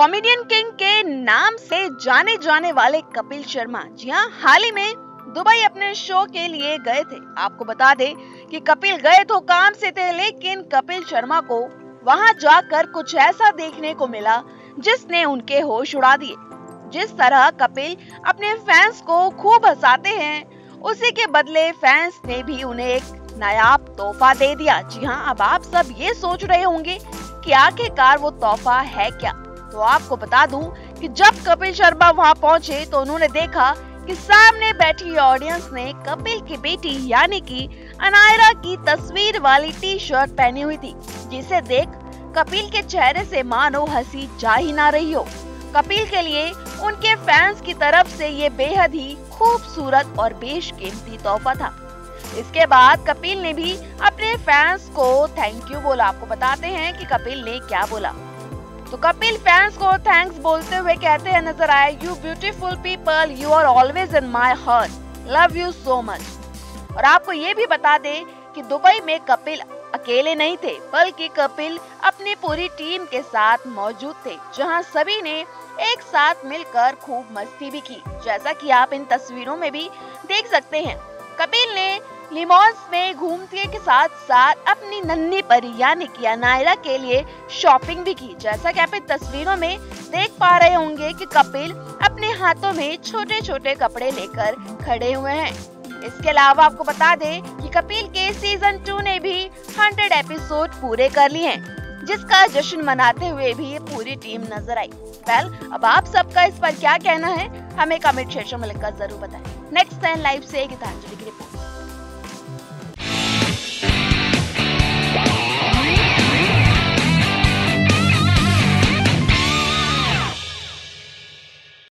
Comedian king के नाम से जाने जाने वाले कपिल शर्मा जी हाँ, हाल ही में दुबई अपने शो के लिए गए थे। आपको बता दें कि कपिल गए तो काम से थे, लेकिन कपिल शर्मा को वहां जाकर कुछ ऐसा देखने को मिला जिसने उनके होश उड़ा दिए। जिस तरह कपिल अपने फैंस को खूब हंसाते हैं, उसी के बदले फैंस ने भी उन्हें एक नायाब तोहफा दे दिया। जी हाँ, अब आप सब ये सोच रहे होंगे कि आखिरकार वो तोहफा है क्या। तो आपको बता दूं कि जब कपिल शर्मा वहां पहुंचे तो उन्होंने देखा कि सामने बैठी ऑडियंस ने कपिल की बेटी यानी कि अनायरा की तस्वीर वाली टी शर्ट पहनी हुई थी, जिसे देख कपिल के चेहरे से मानो हंसी जा ही ना रही हो। कपिल के लिए उनके फैंस की तरफ से ये बेहद ही खूबसूरत और बेशकीमती तोहफा था। इसके बाद कपिल ने भी अपने फैंस को थैंक यू बोला। आपको बताते हैं कि कपिल ने क्या बोला। तो कपिल फैंस को थैंक्स बोलते हुए कहते हैं नजर आए, you beautiful people, you are always in my heart, love you so much. और आपको ये भी बता दें कि दुबई में कपिल अकेले नहीं थे, बल्कि कपिल अपनी पूरी टीम के साथ मौजूद थे, जहां सभी ने एक साथ मिलकर खूब मस्ती भी की, जैसा कि आप इन तस्वीरों में भी देख सकते हैं। कपिल ने लिमोंस में घूमते के साथ साथ अपनी नन्ही परी यानी कि अनायरा के लिए शॉपिंग भी की, जैसा कि आप इन तस्वीरों में देख पा रहे होंगे कि कपिल अपने हाथों में छोटे छोटे कपड़े लेकर खड़े हुए हैं। इसके अलावा आपको बता दें कि कपिल के सीजन 2 ने भी 100 एपिसोड पूरे कर लिए हैं, जिसका जश्न मनाते हुए भी पूरी टीम नजर आई। अब आप सबका इस पर क्या कहना है, हमें कमेंट सेक्शन में लिखकर जरूर बताएं। नेक्स्ट 10 लाइव से गीतांजलि की रिपोर्ट।